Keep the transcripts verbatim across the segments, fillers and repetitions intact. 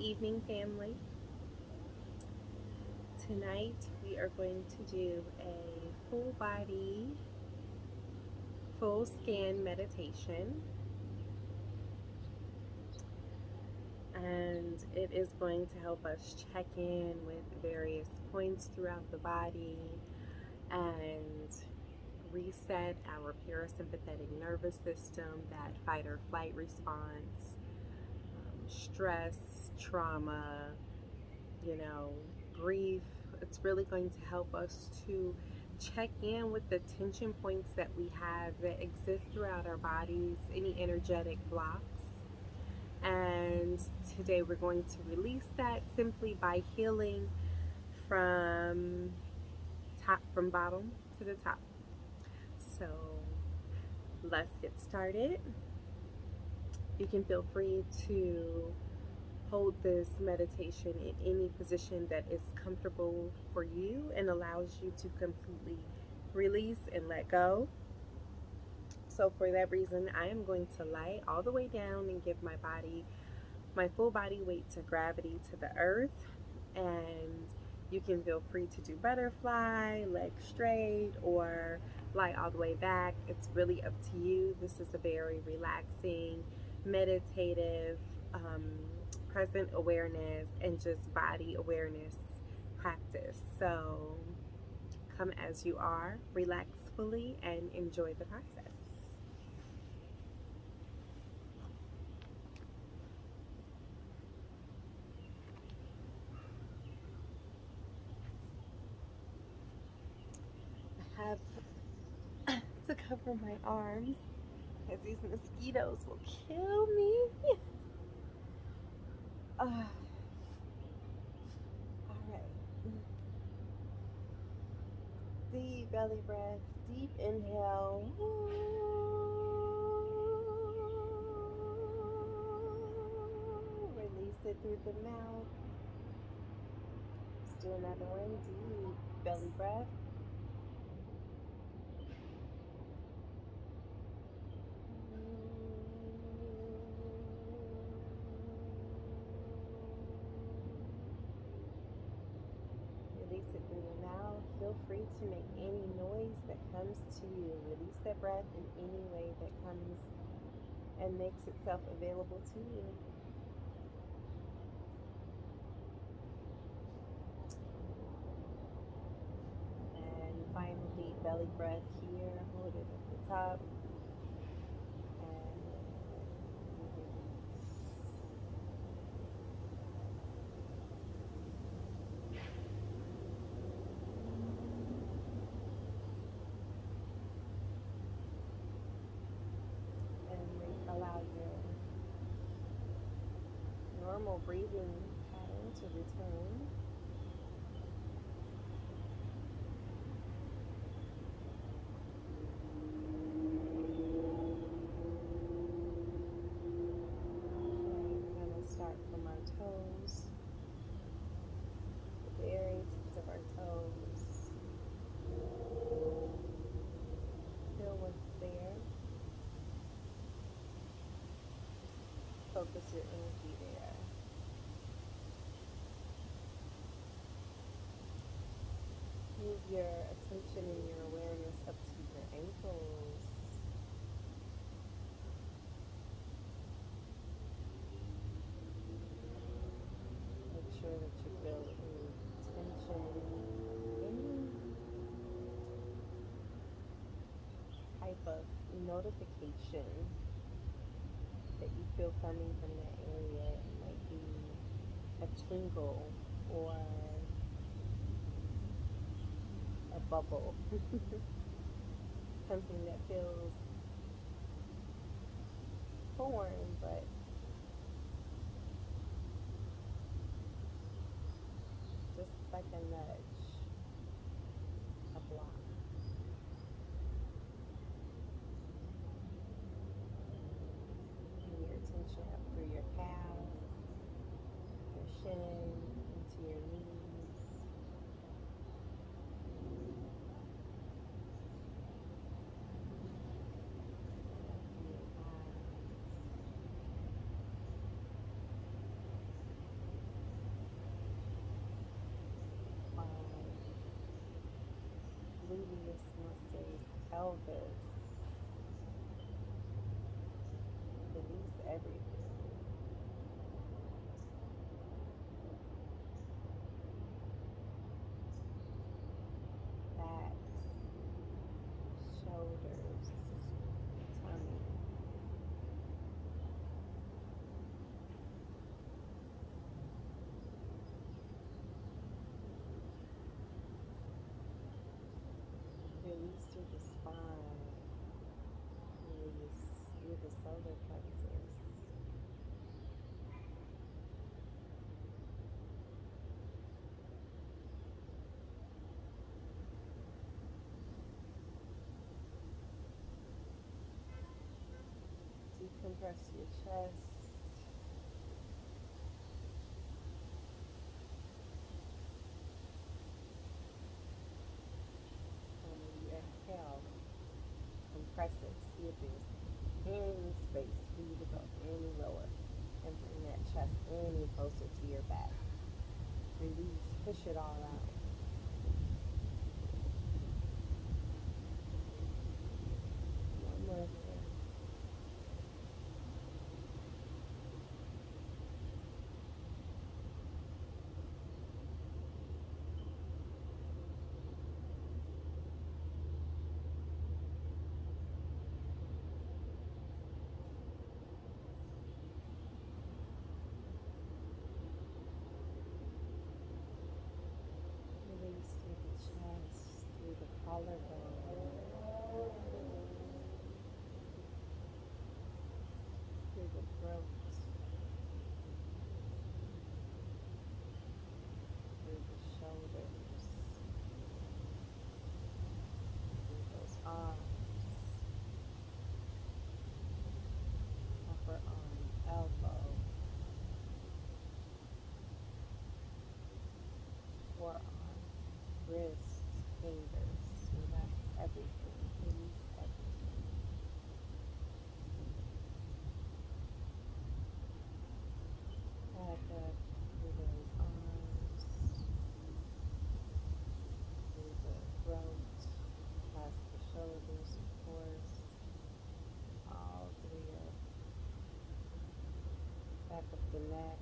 evening, family. Tonight we are going to do a full body, full scan meditation, and it is going to help us check in with various points throughout the body and reset our parasympathetic nervous system, that fight or flight response, um, stress, trauma, you know, grief. It's really going to help us to check in with the tension points that we have that exist throughout our bodies, any energetic blocks. And today we're going to release that simply by healing from top, from bottom to the top. So let's get started. You can feel free to hold this meditation in any position that is comfortable for you and allows you to completely release and let go. So for that reason, I am going to lie all the way down and give my body, my full body weight to gravity, to the earth. And you can feel free to do butterfly, legs straight, or lie all the way back. It's really up to you. This is a very relaxing, meditative, um, present awareness and just body awareness practice. So come as you are, relax fully, and enjoy the process. I have to cover my arms because these mosquitoes will kill me. Uh, all right. Deep belly breath, deep inhale. Release it through the mouth. Let's do another one. Deep belly breath. Release it through the mouth. Feel free to make any noise that comes to you. Release that breath in any way that comes and makes itself available to you. And final deep belly breath here. Hold it at the top. Allow your normal breathing pattern to return. Okay, we're going to start from our toes, the very tips of our toes. Feel what's there. Focus your energy there. Move your attention and your awareness up to your ankles. Make sure that you feel any tension, any type of notification that you feel coming from that area. It might be a tingle or a bubble, something that feels foreign, but just like a nudge, a block. Bring your attention up through your calves, your shin, into your knees. is pelvis. Release everything. Back, shoulders, tummy. Release through the spine. Release through the solar plexus. Decompress your chest. And when you exhale, compress it. See if there's any space for you to go any lower. And bring that chest any closer to your back. Release. Push it all out. One more here. Release through the chest, through the collarbone, through the throat, through the shoulders, through those arms, upper arm, elbow, forearm, wrist, fingers. Relax everything. Release everything. Back up through those arms, through the throat, past the shoulders, of course, all the way up. Back up the neck,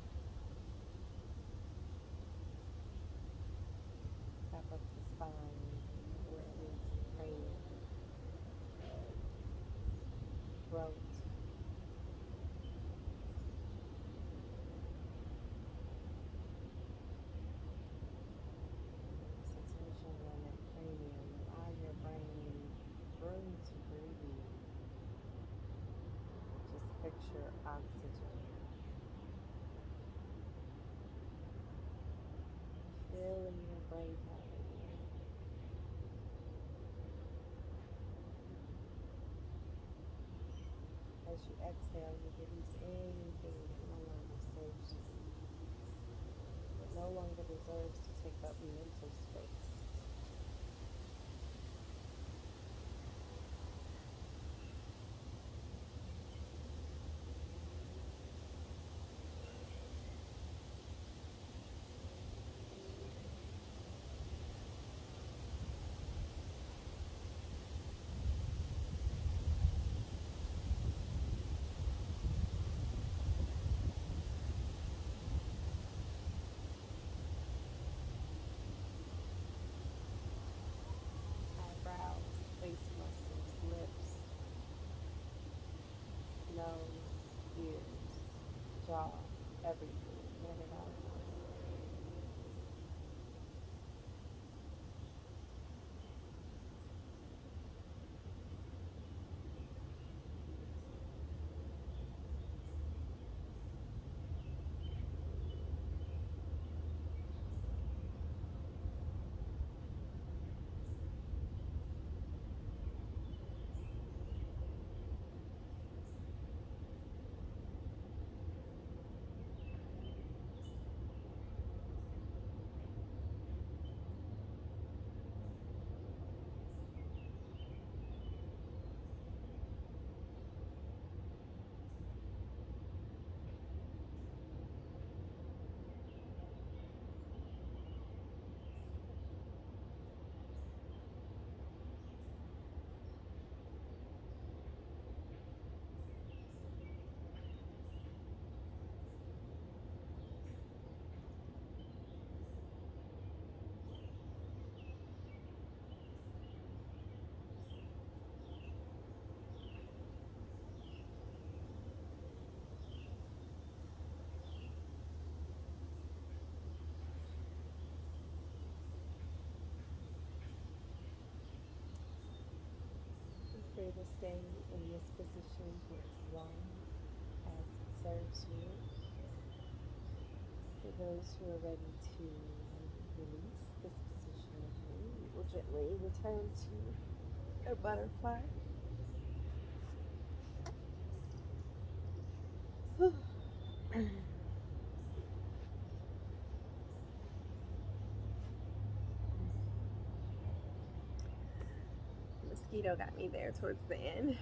back up the spine, where it meets the cranium, throat, attention on that cranium. Allow your brain room to breathe. Just picture oxygen. Filling your brain cavity. As you exhale, you release anything that no longer serves you, that no longer deserves to take up mental space. Eyebrows, face muscles, lips, nose, ears, jaw, everything. Let it out. stay in this position for as long as it serves you. For those who are ready to release this position of you, you will gently return to a butterfly. Mosquito got me there towards the end.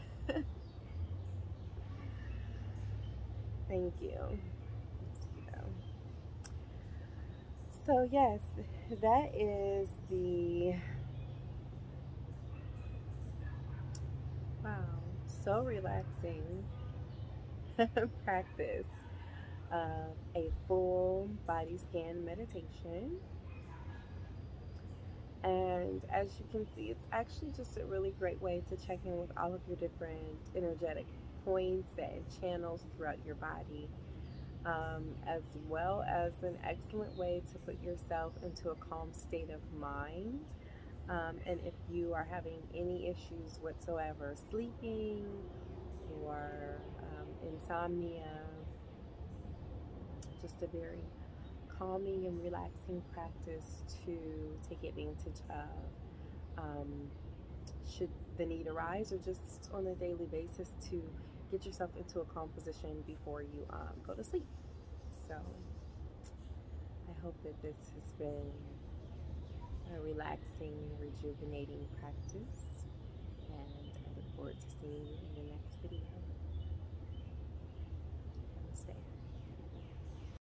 Thank you, mosquito. So yes, that is the, wow, so relaxing practice of a full body scan meditation. And as you can see, it's actually just a really great way to check in with all of your different energetic points and channels throughout your body, um, as well as an excellent way to put yourself into a calm state of mind. Um, and if you are having any issues whatsoever, sleeping or um, insomnia, just a very calming and relaxing practice to take advantage of, um, should the need arise, or just on a daily basis to get yourself into a calm position before you um, go to sleep. So I hope that this has been a relaxing, rejuvenating practice.